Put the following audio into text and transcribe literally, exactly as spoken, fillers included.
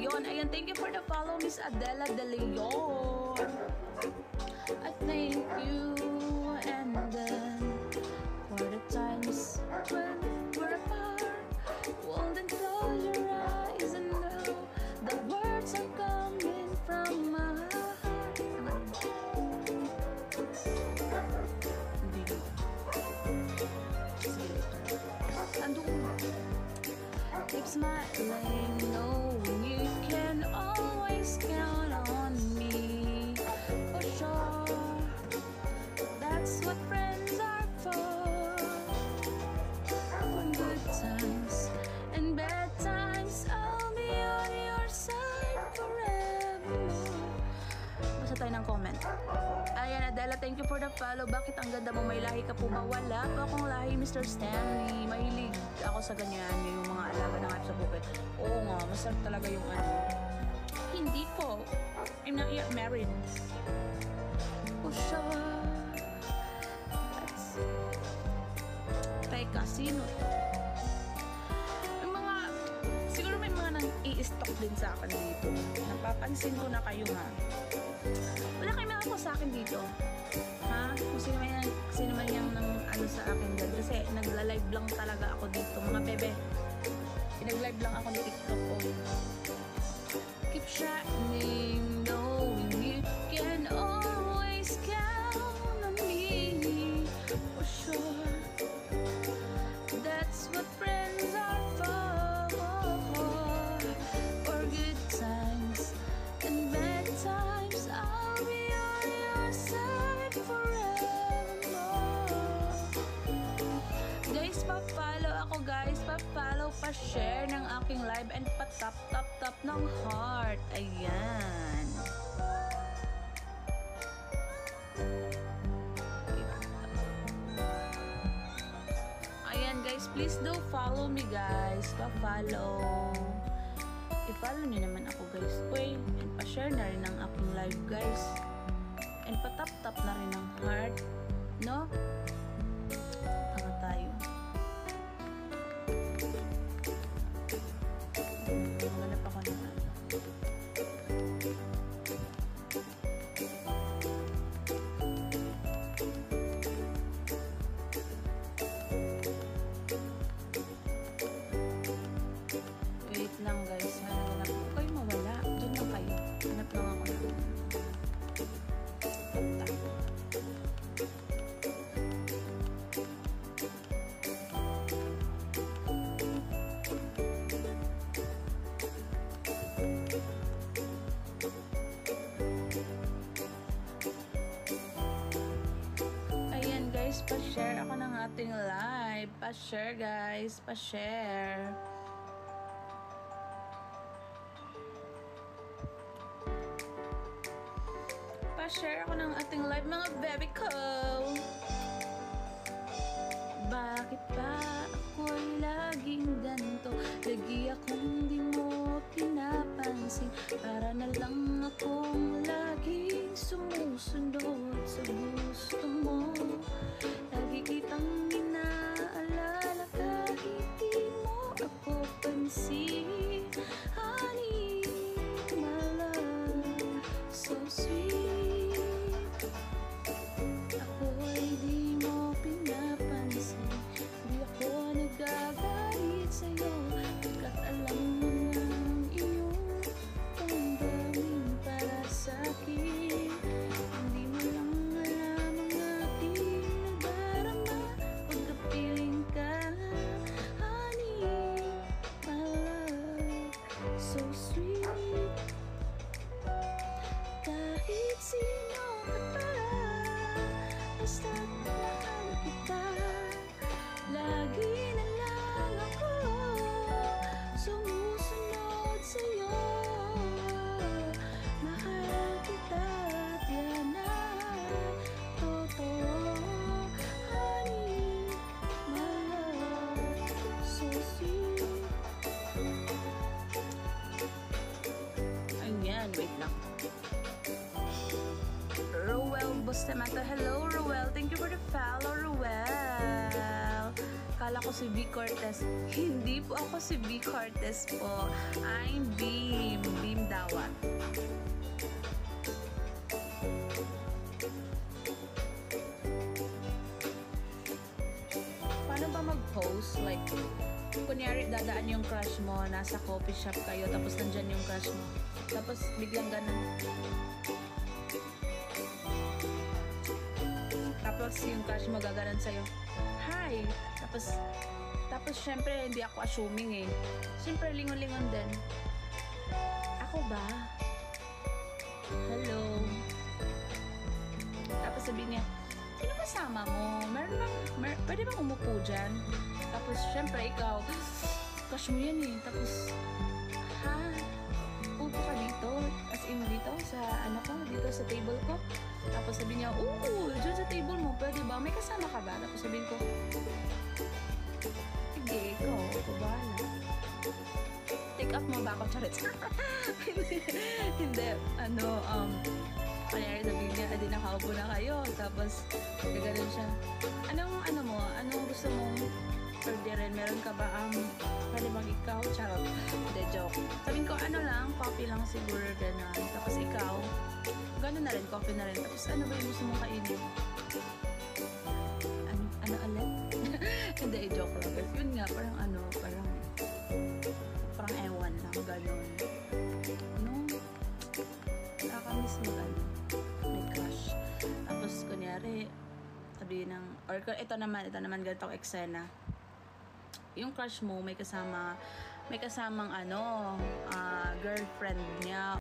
Leon. Ayan, thank you for the follow, Miss Adela De Leon. I thank you. And then, for the times when we're apart, well then close your eyes and know the words are coming from my heart. Keep smiling, knowing you can always count on me. For sure, that's what friends are for. For good times and bad times, I'll be on your side forevermore. Basta tayo ng comment. Ayan, Adela, thank you for the follow. Bakit ang ganda mo? May lahi ka po ba? Wala po akong lahi, Mister Stanley. Mahilig ako sa ganyan, yung mga alaga ng hype sa bukid. Oo nga, masarap talaga yung ano. Hindi po. I'm not yet married. Oh, sure. That's... Teka, sino to? Yung mga... Siguro may mga nang i-stock din sa akin dito. Napapansin ko na kayo, ha? Wala kayo mga po sa akin dito. Ha? Kung sino man yan, sino man yung nang ano sa akin dyan. Kasi nagla-live lang talaga ako dito. Mga bebe. Nag-live lang ako ng TikTok ko. Keep shining, knowing you can always count on me. For sure, that's what friends are for. For good times and bad times, I'll be on your side forevermore. Guys, pa-follow ako guys. Pa-follow, pa-share ng aking live and pa-tap-tap-tap ng heart. Ayan. Ayan guys, please do follow me guys. Pa-follow. I-follow nyo naman ako guys. Uy, and pa-share na rin ang aking live guys. And pa-tap-tap na rin ng heart. No? Tanga tayo. Maghanap ako naman. Wait lang guys. Hanap ko kayo mawala. Diyan lang kayo. Hanap lang ako na. Pa-share ako ng ating live. Pa-share guys. Pa-share. Pa-share ako ng ating live mga baby ko. Bakit ba ako'y laging ganito? Lagi akong di mo pinapansin. Para na lang akong laging sumusunod sa gusto mo. Lagi kitang inaalala kahit di mo ako pansin. Honey, my love, so sweet. Ako'y di mo pinapansin. Di ako nagagalit sa'yo pagkat alam mo ng iyong damdamin para sa'kin. Hindi mo lang alam ang aking nadarama pagkapiling ka. Honey, my love, so sweet. Kahit sino ka pa, basta mahal kita. Lagi na lang ako sumusunod sa'yo. Mahal kita at yan ay totoo. Honey, my love, so sweet. Ayan, wait lang. Ruel Bustamante. Hello, Ruel. Thank you for the follow, Ruel. akala ko si B. Cortez. Hindi po ako si B. Cortez po. I'm Beam. Beam Dawat. Paano ba mag-post? Like, kunyari dadaan yung crush mo, nasa coffee shop kayo, tapos nandyan yung crush mo. Tapos biglang ganun. Tapos yung crush mo gaganon sa'yo. Hi! Tapos, tapos syempre hindi ako assuming eh. Syempre lingon-lingon din. Ako ba? Hello? Tapos sabi niya, sino kasama mo? Meron bang, mer pwede bang umupo dyan? Tapos syempre ikaw, crush mo yan eh. Tapos, ha? Upo ka dito? As in dito? Sa ano ko? Dito sa table ko? Tapos sabi niya, oo, dyan sa table mo, pwede ba? May kasama ka ba? Tapos sabihin ko, sige, ikaw, ako bahala. Take up mo ba ako, Charit? Hindi, ano, um, kaya sabihin niya, adi nakaupo na kayo. Tapos, gaganon siya. Anong, ano mo, anong gusto mong orderin? Meron ka ba, um, pwede bang ikaw? Charot. Hindi, joke. Sabihin ko, ano lang, coffee lang siguro, gano'n. Tapos ikaw, gano'n na rin, coffee na rin. Tapos ano ba yung gusto mong kainin? Ano, ano ulit? Hindi, joke lang. Kasi yun nga, parang ano, parang, parang ewan lang, gano'n. Ano? Nakakamiss mo gano'n. May crush. Tapos, kunyari, sabihin ng, or ito naman, ito naman ganitong eksena. Yung crush mo, may kasama, may kasamang ano, uh, girlfriend niya